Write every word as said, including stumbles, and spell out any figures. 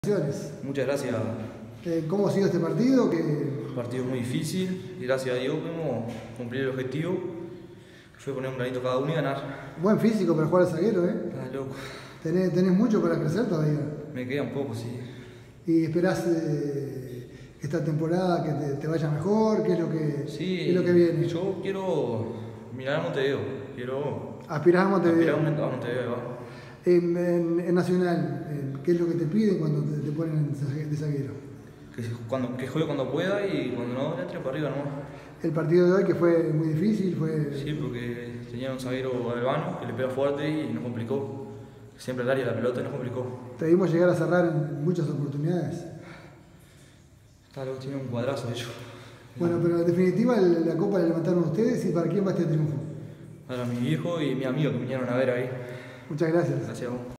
Felicitaciones. Muchas gracias. Eh, ¿Cómo ha sido este partido? Que... Un partido muy difícil y gracias a Dios pudimos cumplir el objetivo, que fue poner un granito cada uno y ganar. Buen físico para jugar al zaguero, ¿eh? Ah, loco. Tenés, tenés mucho para crecer todavía. Me queda un poco, sí. ¿Y esperás eh, esta temporada que te, te vaya mejor? ¿Qué es lo que, Sí, qué es lo que viene? yo quiero mirar a Montevideo. Quiero Aspirás a Montevideo. aspirar a Montevideo. En, en, en Nacional, eh, ¿qué es lo que te piden cuando te, te ponen de zaguero? Que, cuando, que juegue cuando pueda y cuando no, le entre para arriba nomás. El partido de hoy que fue muy difícil, fue... Sí, porque tenía un zaguero albano que le pega fuerte y nos complicó. Siempre el área de la pelota y nos complicó. Te vimos llegar a cerrar en muchas oportunidades. Está loco, tiene un cuadrazo de ellos. Bueno, pero en definitiva la copa la levantaron ustedes. ¿Y para quién va este triunfo? Para mi viejo y mi amigo que vinieron a ver ahí. Muchas gracias. Gracias a vos.